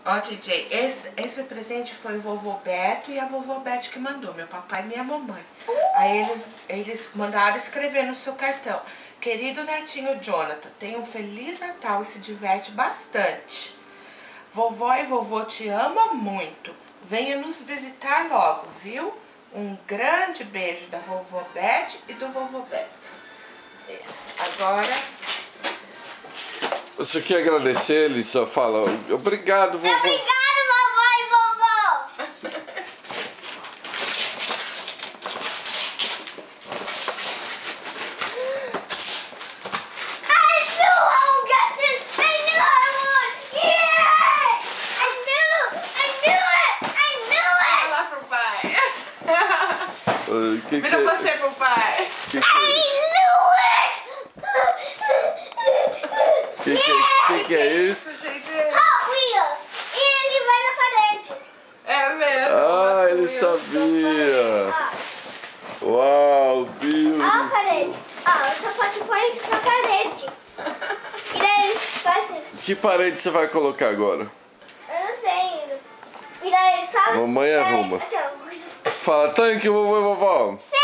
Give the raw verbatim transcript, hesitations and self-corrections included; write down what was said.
Ó, D J, esse, esse presente foi o vovô Beto e a vovó Beth que mandou, meu papai e minha mamãe. Aí eles, eles mandaram escrever no seu cartão: querido netinho Jonathan, tenha um Feliz Natal e se diverte bastante. Vovó e vovô te ama muito. Venha nos visitar logo, viu? Um grande beijo da vovó Beth e do vovô Beto. Esse. Agora... Você quer agradecer, ele só fala obrigado, vovô. Obrigado, vovó e vovô. I knew I would get this. I knew I would. Yeah! I knew. I knew it. I knew it. Fala lá pro pai. Uh, que Vira que... você pro pai. Que que... I knew it. Que que, que que é isso? Hot Wheels. E ele vai na parede. É mesmo. Ah, ele sabia. Uau, Bill. Ó a parede. Ó, você pode pôr isso na parede. E daí faz isso. Que parede você vai colocar agora? Eu não sei ainda. E daí só... Mamãe daí- arruma. Então, Fala, thank you, vovô e vovó.